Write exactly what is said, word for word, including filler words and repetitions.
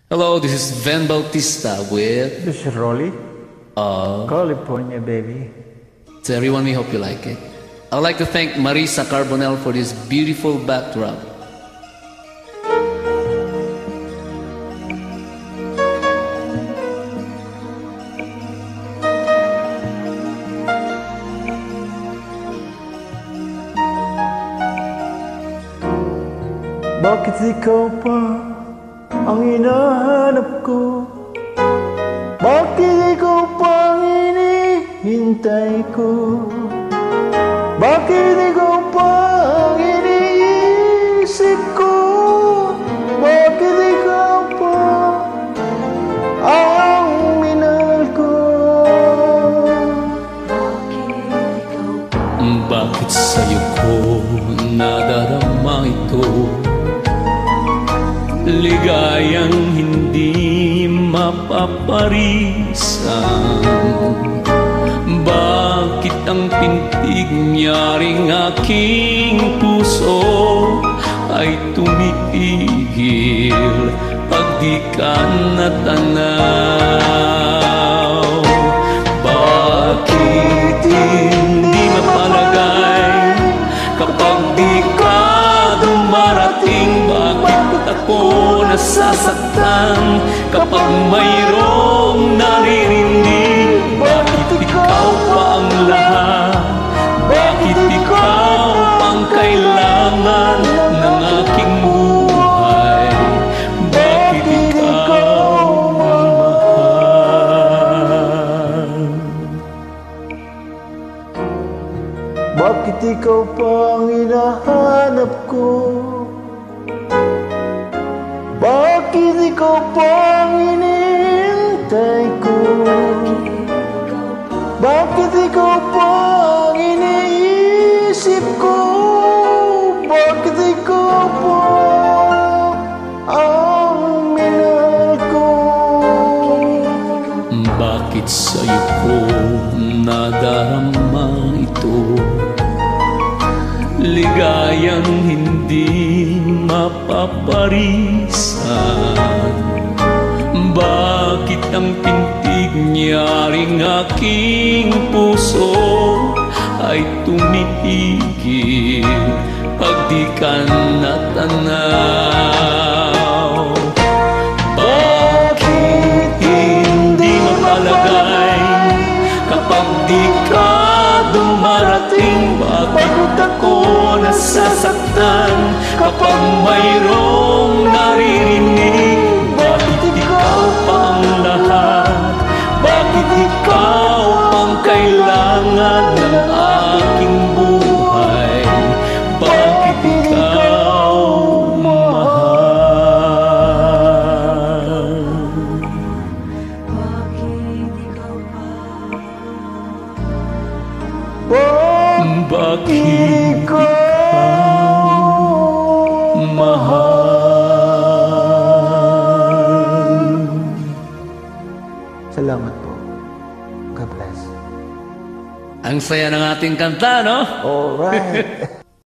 Hello, this is Van Bautista with This is Rolly. uh, California, baby. to everyone, we hope you like it. I'd like to thank Marisa Carbonell for this beautiful backdrop. Bakit ikaw pa ang hinahanap ko? Bakit ikaw pa ang hinihintay ko? Bakit ikaw pa ang iniisip ko? Bakit ikaw pa ang minahal ko? Bakit sa'yo ko nadarama ito? Ligayang hindi mapaparisan. Bakit ang pintig niyaring aking puso ay tumitigil pag di ka natanaw? Bakit hindi mapalagay kapag di ka dumarating? Bakit ako nasasaktan kapag mayroong naririnig? Bakit ikaw pa ang lahat? Bakit ikaw pang kailangan ng aking buhay? Bakit ikaw mahal? Bakit ikaw pa ang hinahanap ko? Bakit ikaw pa ang hinihintay ko? Bakit ikaw pa ang iniisip ko? Bakit ikaw pa ang minahal ko? Bakit sa'yo ko nadarama ito? Ligayang hindi mapaparisan. Bakit ang pintig niyaring aking puso ay tumitigil pag di ka natanaw? Bakit hindi mapalagay kapag di ka dumarating? Bakit ako nasasaktan kapag mayroong naririnig? Bakit ikaw pa ang lahat? Bakit ikaw pang kailangan ng aking buhay? Bakit ikaw mahal? Bakit ikaw pa? Bakit ikaw mahal? Salamat po. God bless. Ang saya ng ating kanta, no? All right.